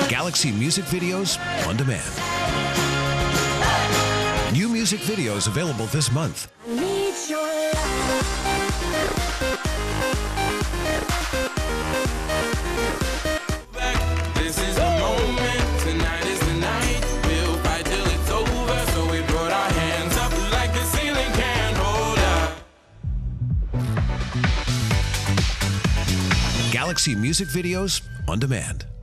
Galaxy Music Videos on demand. New music videos available this month. This is the moment, tonight is the night. We'll fight till it's over, so we put our hands up like the ceiling can't hold us. Galaxy Music Videos on demand.